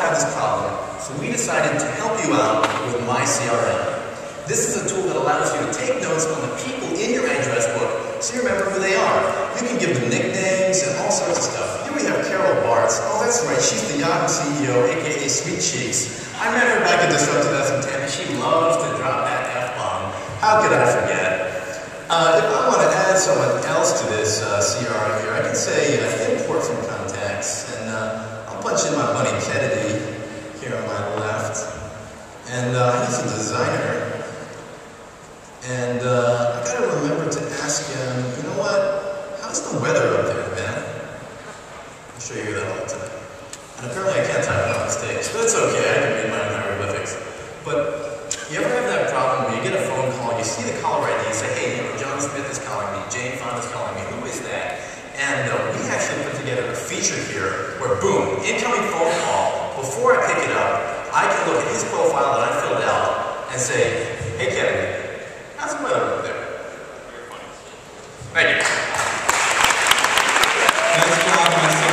have this problem, so we decided to help you out with MyCRM. This is a tool that allows you to take notes on the people in your address book so you remember who they are. You can give them nicknames and all sorts of stuff. Here we have Carol Bartz. Oh, that's right, she's the Yahoo CEO, aka Sweet Cheeks. I met her back in Disrupt 2010, and she loves to drop that F-bomb. How could I forget? If I want to add someone else to this CRM here, I can say import from contacts, and I'll punch in my buddy Kennedy here on my left. And he's a designer. And I gotta remember to ask him, you know what? How's the weather up there, Ben? I'm sure you hear that all the time. And apparently I can't type it on stage, but it's okay, I can read my own hieroglyphics. But you ever have that problem where you get a phone call, you see the caller ID, you say, hey, you know, John Smith is calling me, Jane Fonda is calling me, who is that? And we actually put together a feature here where, boom, incoming phone call, before I pick it up, I can look at his profile that I filled out and say, hey, Kennedy, how's the weather up there? Thank you. Nice job,